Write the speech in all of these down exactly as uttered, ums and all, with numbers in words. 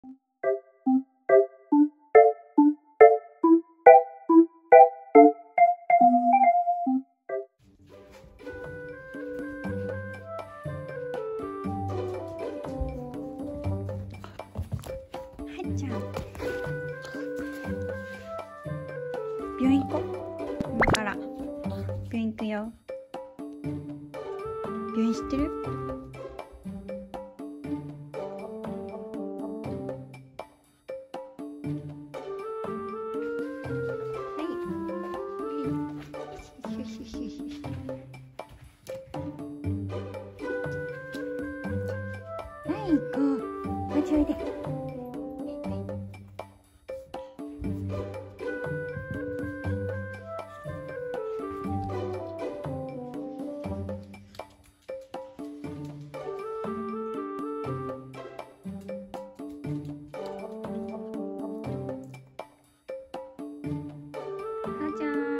はいじゃあ病院行こう。今から病院行くよ。病院知ってる？はい、行こう。おいでおいで。はーちゃん。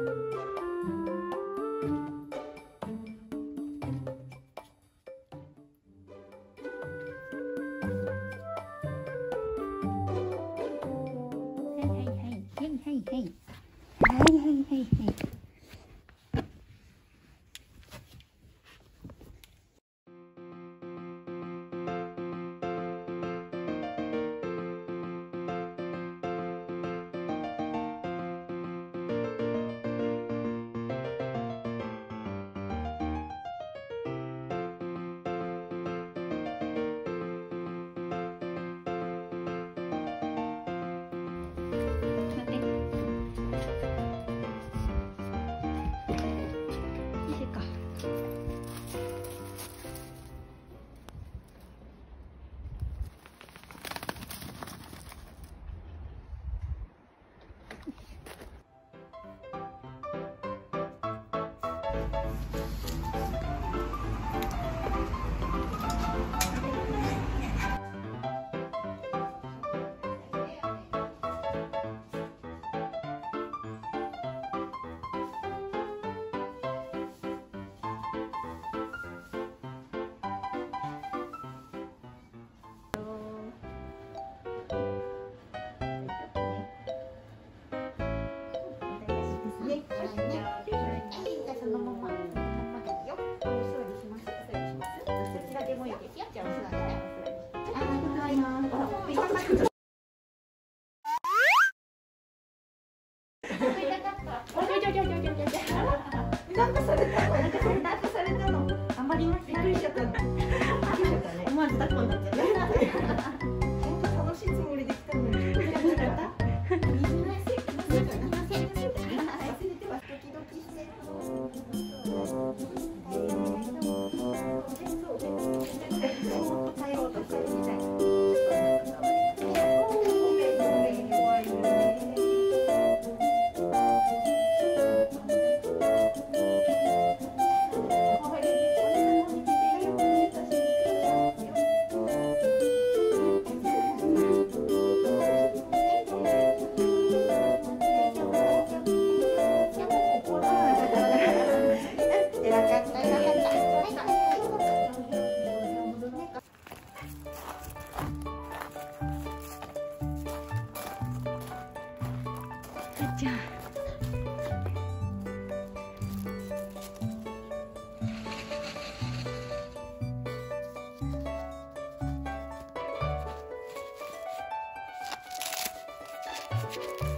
はいはいはいはいはいはいはいはいはいはい。 なんかされたの、なんかされた、なんかされたの。あまりまびっくりしちゃった。びっくりしちゃったね。思わず抱っこになっちゃった。本当楽しいつもりで来たのに。水のせい、水のせい、水のせい。忘れてはドキドキして。そう耐えようとしてるみたい。 じゃあ Thank you.